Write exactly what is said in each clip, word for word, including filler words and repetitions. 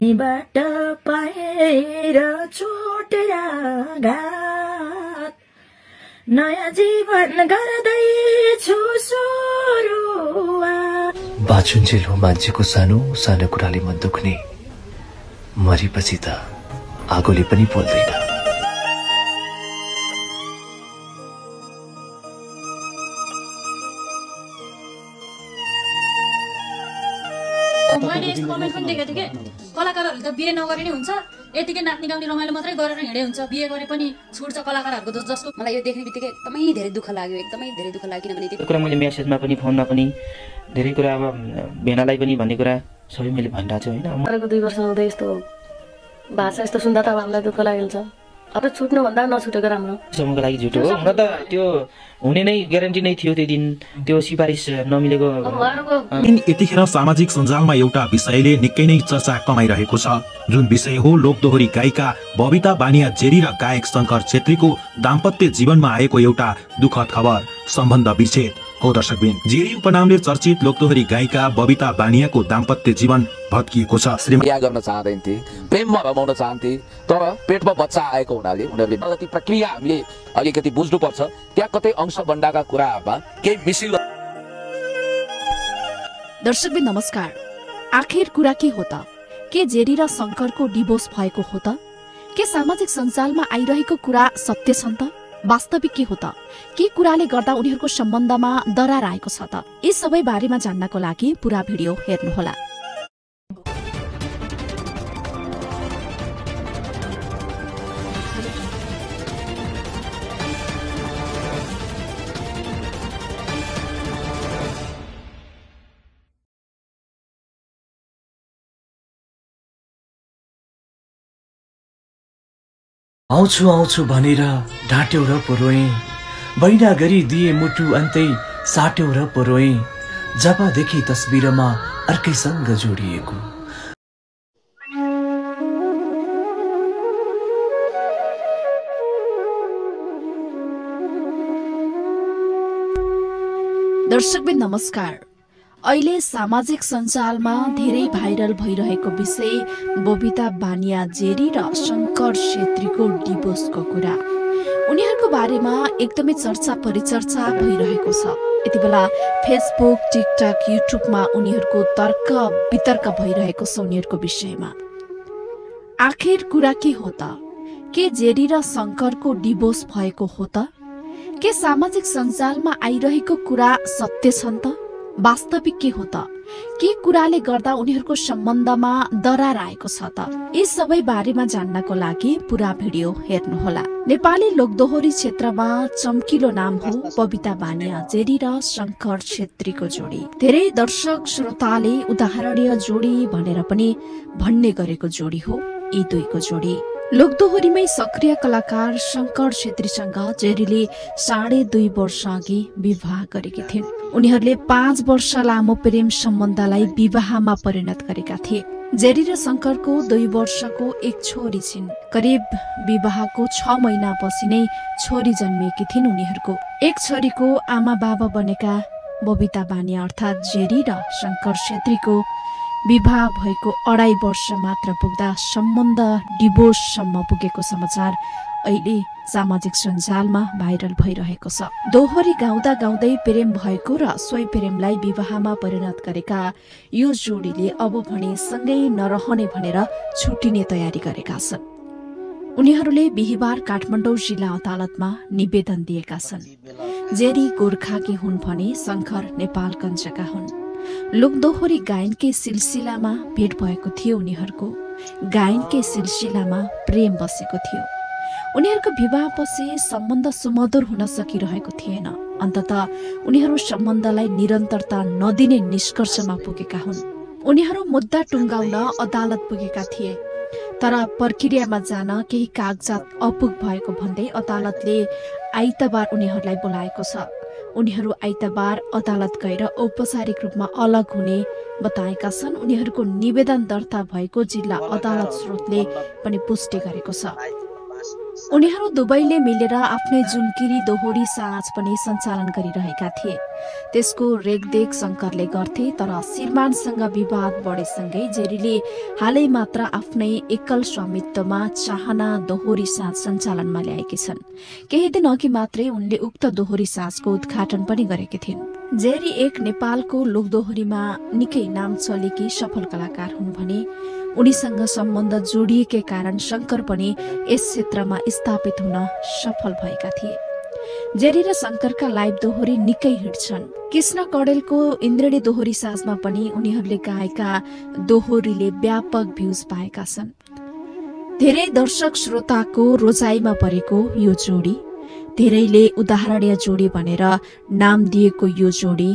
बाट पाएर छोटेर घात नयाँ जीवन गर्दैछु सुरुवात। बाँचुन्जेल हो मान्छेको सानो सानो कुराले मन दुख्ने, मरेपछि त आगोले पनि पोल्दैन। मैले यस्तो कमेन्ट पनि देखेको थिएँ कि कलाकारहरूले त बिहे नगरे नै हुन्छ, यतिकै नाच्ने गाउने रमाइलो मात्रै गरेर हिँडे हुन्छ, बिहे गरे पनि छुट्छ कलाकारहरूको जस्तो। मलाई यो देख्ने बित्तिकै एकदमै धेरै दुःख लाग्यो, एकदमै धेरै दुःख लाग्यो। किनभने त्यो कुरा मैले मेसेजमा पनि फोनमा पनि धेरै कुरा, अब भेनालाई पनि भन्ने कुरा सबै मैले भनिरहेको छु होइन। मरेको दुई वर्ष हुँदै यस्तो भाषा यस्तो सुन्दा त हामीलाई दुःख लागेको छ। अब छुट्नुभन्दा नछुटेको राम्रो। समूहको लागि झुटो हो, हुन त त्यो हुने नै ग्यारेन्टी नै थियो त्यो दिन, त्यो सिफारिस नमिलेको। यतिखेर सामाजिक सञ्जालमा एउटा विषयले निकै नै चर्चा कमाइरहेको छ, जुन विषय हो लोकदोहोरी गायिका बबिता बानिया जेरी र गायक शङ्कर छेत्रीको दाम्पत्य जीवनमा आएको एउटा दुःखद खबर, सम्बन्ध विच्छेद हो। दर्शकबिन, जेरी उपनामले चर्चित लोकदोहोरी गायिका बबिता बानियाको दाम्पत्य जीवन भत्किएको छ। बिहा गर्न चाहँदैन थिए, प्रेममा रमाउन चाहन्थे, तर पेटमा बच्चा आएको हुनाले उनीहरूले कति प्रक्रिया हामीले अलिकति बुझ्नुपर्छ, त्यहाँ कतै अंश बन्डाका कुरामा केही मिसिङ। दर्शकबिन नमस्कार। आखिर कुरा के हो त? के जेरी र शङ्करको डिभोर्स भएको हो त? के सामाजिक सञ्जालमा आइरहेको कुरा सत्य छन् त? वास्तविक के हो त? के कुराले गर्दा उनीहरूको सम्बन्धमा दरार आएको छ त? यी सबै बारेमा जान्नको लागि पूरा भिडियो हेर्नुहोला। आउँछु आउँछु भनेर ढाँट्यौ र पुरोएँ, बैना गरी दिए मुटु अन्तै साट्यौ र पुरोएँ, जबदेखि तस्बिरमा अर्कैसँग जोडिएको। दर्शकबिन नमस्कार। अहिले सामाजिक सञ्जालमा धेरै भाइरल भइरहेको विषय बबिता बानिया जेरी र शङ्कर छेत्रीको डिभोर्सको कुरा। उनीहरूको बारेमा एकदमै चर्चा परिचर्चा भइरहेको छ। यति बेला फेसबुक, टिकटक, युट्युबमा उनीहरूको तर्क वितर्क भइरहेको छ उनीहरूको विषयमा। आखिर कुरा के हो त? के जेरी र शङ्करको डिभोर्स भएको हो त? के सामाजिक सञ्जालमा आइरहेको कुरा सत्य छन् त? वास्तविक के हो त? के कुराले गर्दा उनीहरूको सम्बन्धमा दरार आएको छ त? यी सबै बारेमा जान्नको लागि पूरा भिडियो हेर्नुहोला। नेपाली लोकदोहोरी क्षेत्रमा चम्किलो नाम हो बबिता बानिया जेरी र शङ्कर छेत्रीको जोडी। धेरै दर्शक श्रोताले उदाहरणीय जोडी भनेर पनि भन्ने गरेको जोडी हो यी दुईको जोडी। लोकदोहोरीमै सक्रिय कलाकार शङ्कर छेत्रीसँग जेरीले साढे दुई वर्ष अघि विवाह गरेकी थिइन्। उनीहरूले पाँच वर्ष लामो प्रेम सम्बन्धलाई विवाहमा परिणत गरेका थिए। जेरी र शङ्करको दुई वर्षको एक छोरी छिन्। करिब विवाहको छ महिनापछि नै छोरी जन्मिएकी थिइन् उनीहरूको। एक छोरीको आमा बाबा बनेका बबिता बानिया अर्थात् जेरी र शङ्कर छेत्रीको विवाह भएको अढाई वर्ष मात्र पुग्दा सम्बन्ध डिभोर्ससम्म पुगेको समाचार अहिले सामाजिक सञ्जालमा भाइरल भइरहेको छ। दोहोरी गाउँदा गाउँदै प्रेम भएको र सोही प्रेमलाई विवाहमा परिणत गरेका यो जोडीले अब भने सँगै नरहने भनेर छुट्टिने तयारी गरेका छन्। उनीहरूले बिहिबार काठमाडौँ जिल्ला अदालतमा निवेदन दिएका छन्। जेरी गोर्खाकी हुन् भने शङ्कर नेपालगञ्जका हुन्। लोकदोहोरी गायनकै सिलसिलामा भेट भएको थियो उनीहरूको। गायनकै सिलसिलामा प्रेम बसेको थियो। उनीहरूको विवाहपछि सम्बन्ध सुमधुर हुन सकिरहेको थिएन। अन्ततः उनीहरू सम्बन्धलाई निरन्तरता नदिने निष्कर्षमा पुगेका हुन्। उनीहरू मुद्दा टुङ्गाउन अदालत पुगेका थिए, तर प्रक्रियामा जान केही कागजात अपुग भएको भन्दै अदालतले आइतबार उनीहरूलाई बोलाएको छ। उनीहरू आइतबार अदालत गएर औपचारिक रूपमा अलग हुने बताएका छन्। उनीहरूको निवेदन दर्ता भएको जिल्ला अदालत स्रोतले पनि पुष्टि गरेको छ। उनीहरू दुवैले मिलेर आफ्नै जुनकिरी दोहोरी साँझ पनि सञ्चालन गरिरहेका थिए। त्यसको रेखदेख शङ्करले गर्थे, तर श्रीमानसँग विवाद बढेसँगै जेरीले हालै मात्र आफ्नै एकल स्वामित्वमा चाहना दोहोरी साँझ सञ्चालनमा ल्याएकी छन्। केही दिन अघि मात्रै उनले उक्त दोहोरी साँझको उद्घाटन पनि गरेकी थिइन्। जेरी एक नेपालको लोकदोहोरीमा निकै नाम चलेकी सफल कलाकार हुन् भने उनीसँग सम्बन्ध जोडिएकै कारण शङ्कर पनि यस क्षेत्रमा स्थापित हुन सफल भएका थिए। जेरी र शङ्करका लाइभ दोहोरी निकै हिट छन्। कृष्ण कडेलको इन्द्रेणी दोहोरी साँझमा पनि उनीहरूले गाएका दोहोरीले व्यापक भ्युज पाएका छन्। धेरै दर्शक श्रोताको रोजाइमा परेको यो जोडी, धेरैले उदाहरणीय जोडी भनेर नाम दिएको यो जोडी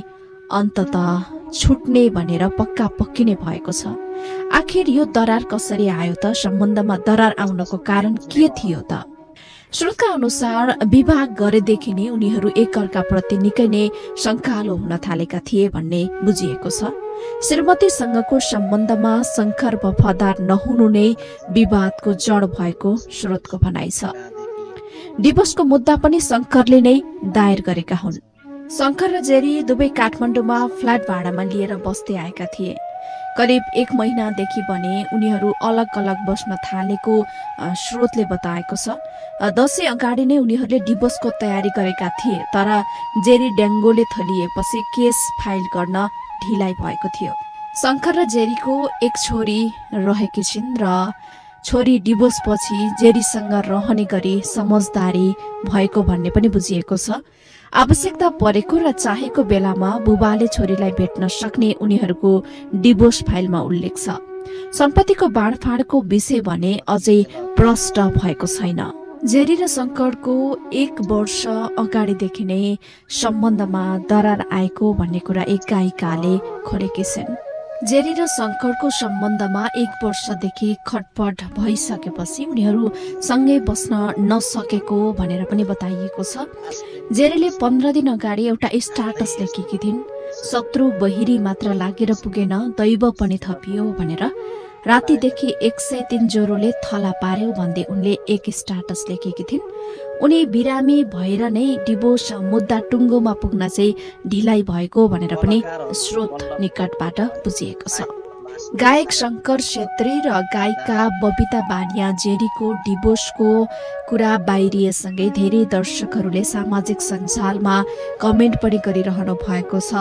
अन्ततः छुट्ने भनेर पक्का पक्की नै भएको छ। आखिर यो दरार कसरी आयो त? सम्बन्धमा दरार आउनको कारण के थियो त? श्रोतका अनुसार विवाह गरेदेखि नै उनीहरू एकअर्काप्रति निकै नै शङ्कालु हुन थालेका थिए भन्ने बुझिएको छ। श्रीमतीसँगको सम्बन्धमा शङ्कर वफादार नहुनु नै विवादको जड भएको श्रोतको भनाइ छ। डिभोर्सको मुद्दा पनि शङ्करले नै दायर गरेका हुन्। शङ्कर र जेरी दुवै काठमाडौँमा फ्ल्याट भाडामा लिएर बस्दै आएका थिए। करिब एक महिनादेखि भने उनीहरू अलग अलग बस्न थालेको स्रोतले बताएको छ। दशैं अगाडि नै उनीहरूले डिभोर्सको तयारी गरेका थिए, तर जेरी डेङ्गोले थलिएपछि केस फाइल गर्न ढिलाइ भएको थियो। शङ्कर र जेरीको एक छोरी रहेकी छिन् र छोरी डिभोर्सपछि जेरीसँग रहने गरी समझदारी भएको भन्ने पनि बुझिएको छ। आवश्यकता परेको र चाहेको बेलामा बुबाले छोरीलाई भेट्न सक्ने उनीहरूको डिभोर्स फाइलमा उल्लेख छ। सम्पत्तिको बाँडफाँडको विषय भने अझै प्रष्ट भएको छैन। जेरी र शङ्करको एक वर्ष अगाडिदेखि नै सम्बन्धमा दरार आएको भन्ने कुरा एक गायिकाले खोलेकी छिन्। जेरी र शङ्करको सम्बन्धमा एक वर्षदेखि खटपट भइसकेपछि उनीहरू सँगै बस्न नसकेको भनेर पनि बताइएको छ। जेरीले पन्ध्र दिन अगाडि एउटा स्टाटस लेखेकी थिइन्, शत्रु बहिरी मात्र लागेर पुगेन, दैव पनि थपियो भनेर। रातिदेखि एक सय तीन ज्वरोले थला पार्यो भन्दै उनले एक स्टाटस लेखेकी थिइन्। उनी बिरामी भएर नै डिभोर्स मुद्दा टुङ्गोमा पुग्न चाहिँ ढिलाइ भएको भनेर पनि स्रोत निकटबाट बुझिएको छ। गायक शङ्कर छेत्री र गायिका बबिता बानिया जेरीको डिभोर्सको कुरा बाहिरिएसँगै धेरै दर्शकहरूले सामाजिक सञ्जालमा कमेन्ट पनि गरिरहनु भएको छ।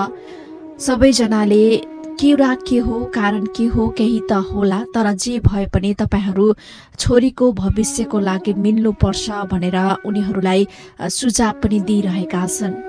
सबैजनाले कुरा के हो, कारण के हो, केही त होला, तर जे भए पनि तपाईहरू छोरीको भविष्यको लागि मिल्नु पर्छ भनेर उनीहरूलाई सुझाव पनि दिइरहेका छन्।